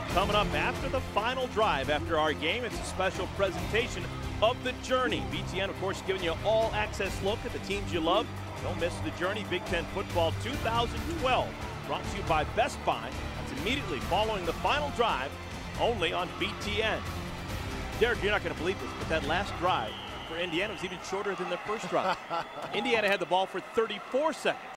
Coming up after the final drive after our game, it's a special presentation of The Journey. BTN, of course, giving you all access look at the teams you love. Don't miss The Journey Big Ten Football 2012. Brought to you by Best Buy. That's immediately following the final drive, only on BTN. Derek, you're not going to believe this, but that last drive for Indiana was even shorter than the first drive. Indiana had the ball for 34 seconds.